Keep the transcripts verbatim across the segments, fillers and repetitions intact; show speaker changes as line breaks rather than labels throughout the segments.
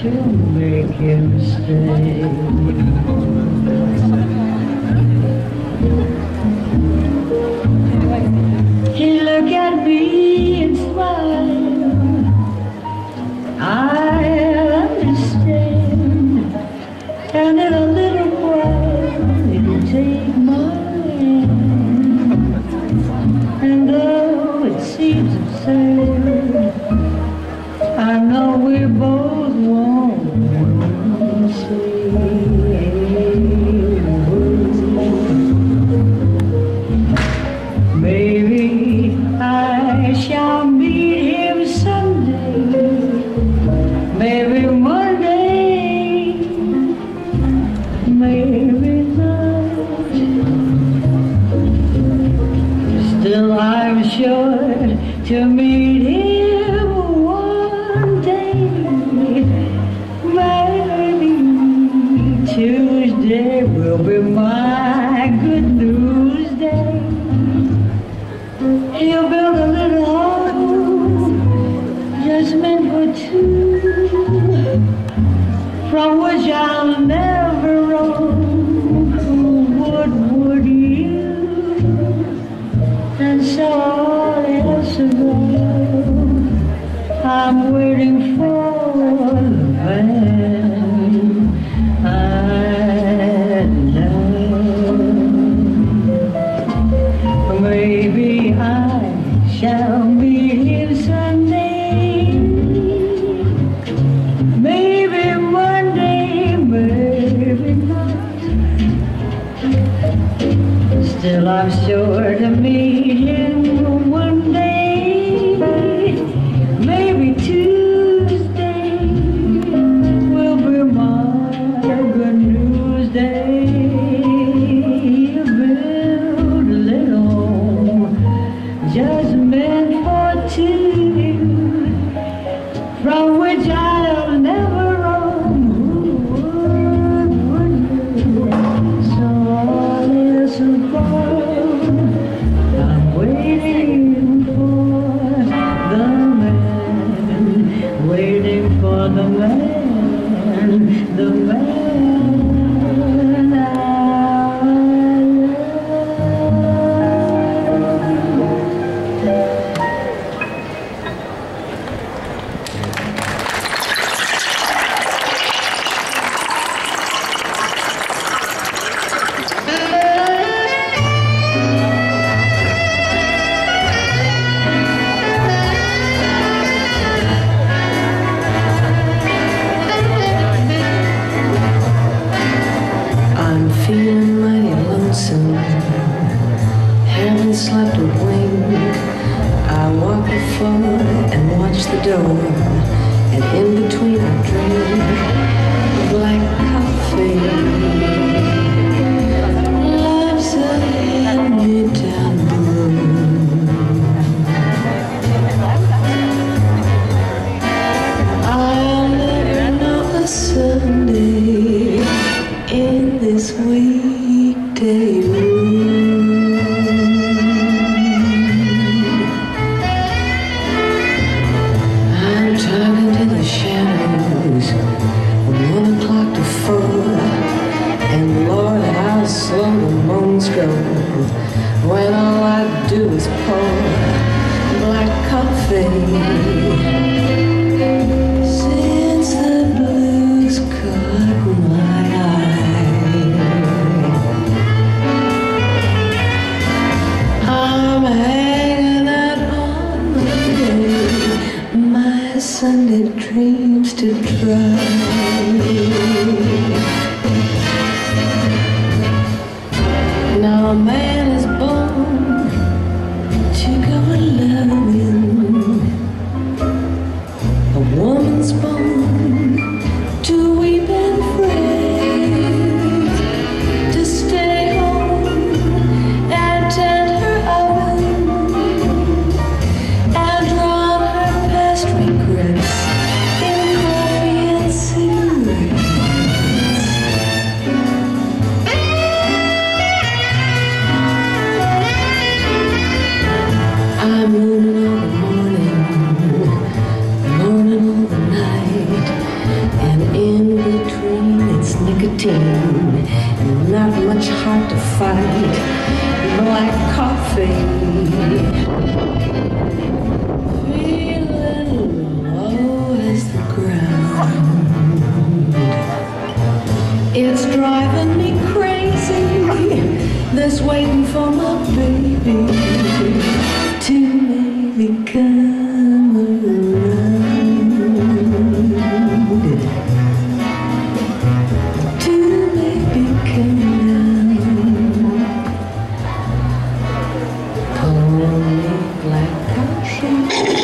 to make him stay. He look at me and smile. I'll understand, and in a little while it'll take my hand. And though it seems absurd, I know we both won't say a word. Maybe I shall meet him someday, maybe one day, maybe not. Still I'm sure to meet him one day, maybe Tuesday will be my good news day. He'll build a little home just meant for two, from which I'll never roam. What would you? And so all else ago, I'm waiting for the man I love. Maybe I shall meet him someday, maybe Monday, maybe not. Still I'm sure to meet him one day, maybe Tuesday will be my good news day. You build a little home just meant for two, from which I'll never roam. Who would you? So all this above, I'm waiting for the man, waiting for the man, the man I
feeling mighty lonesome, haven't slept a wink. I walk before and watch the door, and in between I drink black coffee. Life's a hand-me-down broom. I'll never know a Sunday in this weekday room. I'm talking to the shadows from one o'clock to four, and Lord, how slow the moans go when all I do is pour black coffee. Since the blues caught my eye, I'm hanging out on Monday, my Sunday dreams to try. Now a man is born to go a-loving, a woman's born to weep and pray, to stay home and tend her oven, and drown her past regrets in coffee and cigarettes. fight black coffee. Feeling low as the ground. It's driving me crazy, this waiting for my baby to maybe come around, to maybe come down. Pour me black coffee.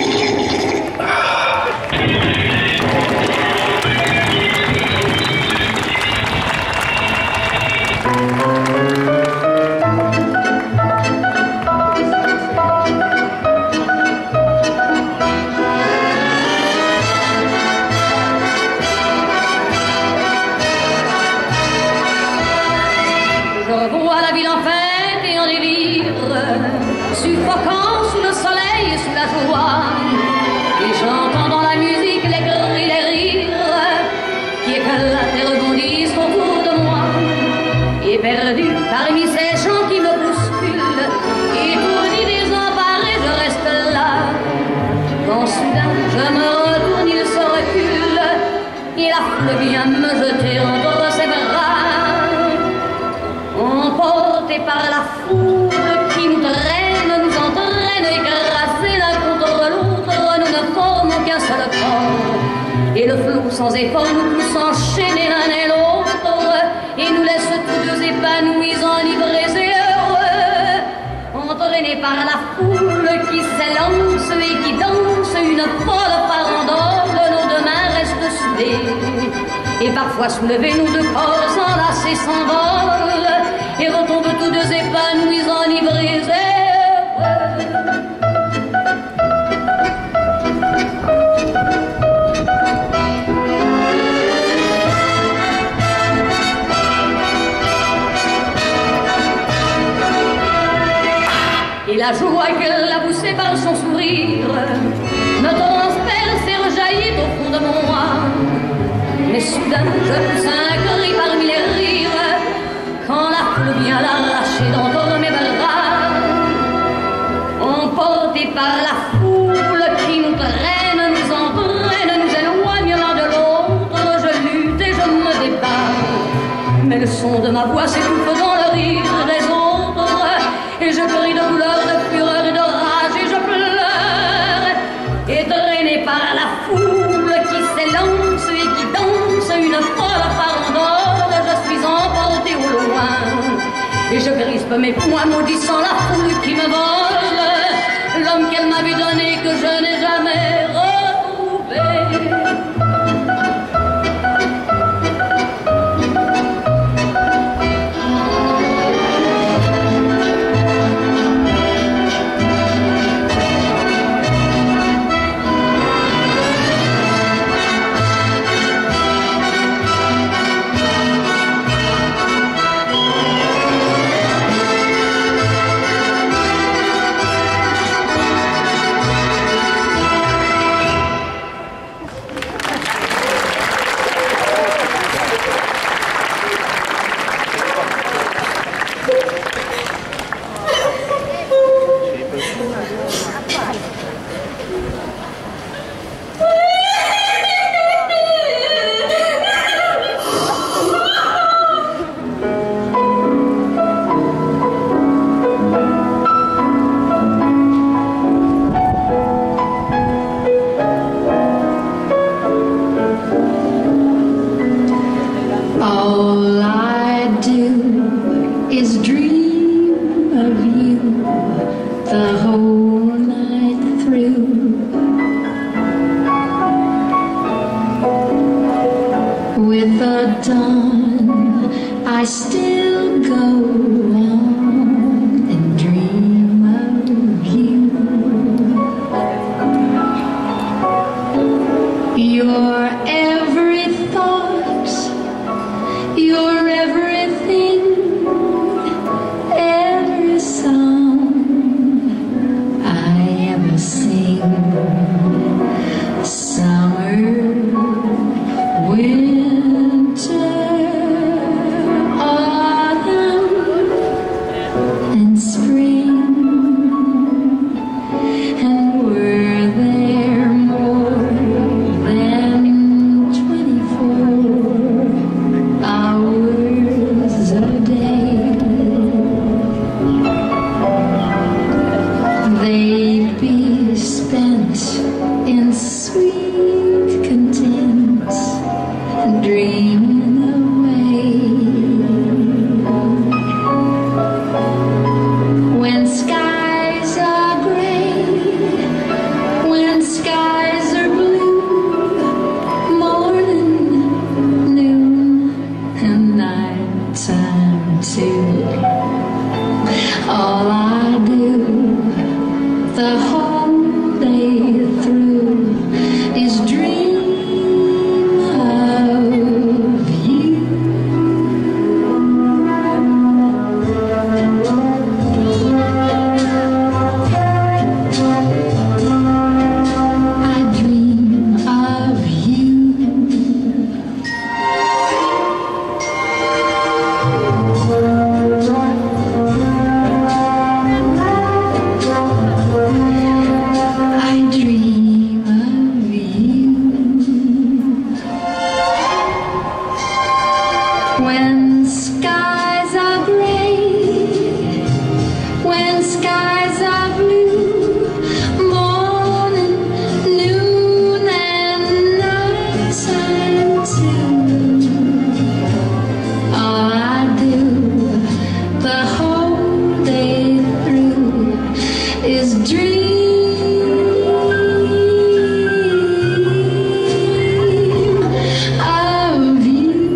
Suffocant sous le soleil et sous la joie, et j'entends dans la musique les cris, les rires qui éclatent et rebondissent autour de moi. Et perdu parmi ces gens qui me bousculent, étourdi, désemparé, je reste là. Quand soudain je me retourne, il se recule, et la foule vient me jeter entre ses bras. Emporté par la foule qui nous traîne, nous entraîne, écrasés l'un contre l'autre, nous ne formons qu'un seul corps. Et le flot sans effort nous pousse enchaîner l'un et l'autre, et nous laisse tous deux épanouis, enivrés et heureux, entraînés par la foule qui s'élance et qui danse une folle farandole. Nos deux mains restent soudées, et parfois soulevés, nos deux corps enlacés s'envolent, et retombent tous deux épanouis, enivrés et heureux. Et la joie qu'elle a poussée par son sourire me transperce et rejaillit au fond de moi. Mais soudain je pousse un cri parmi les rires, quand la foule vient l'arracher d'entre mes bras. Emportés par la foule qui nous traîne, nous entraîne, nous éloigne l'un de l'autre, je lutte et je me débat. Mais le son de ma voix s'étouffe dans le rire des autres, et je crie de douleur, de fureur et de rage, et je pleure. Et traîné par la foule qui s'élance et qui danse une folle farandole, je suis emporté au loin, et je crispe mes poings maudissant la foule qui me vole l'homme qu'elle m'avait donné, que je n'ai jamais retrouvé.
All I do is dream of you the whole night through. With the dawn, I still go on and dream of you. Your every thought, your everything, every song I ever sing. Summer, winter, autumn.
All I do the whole day through is dream of you. I dream of you. I dream of you. When skies are gray, when skies are blue, morning, noon, and night time too. All I do the whole day through is dream of you.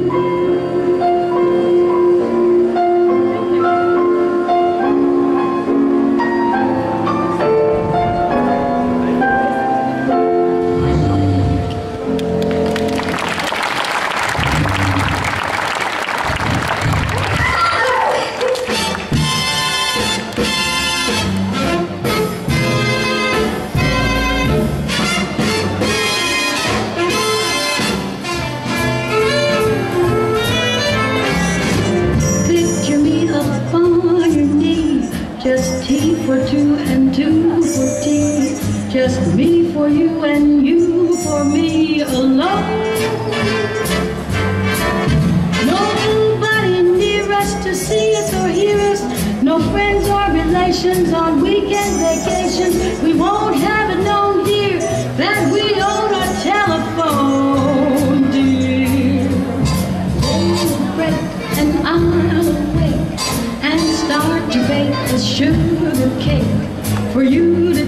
Picture me up on your knee, just tea for two and two for tea, just me for you and you for me alone. Nobody near us to see us or hear us, no friends or relations on weekend vacations. We won't have it known, dear, that we own our telephone, dear. We'll break and I'll awake and start to bake a sugar cake for you to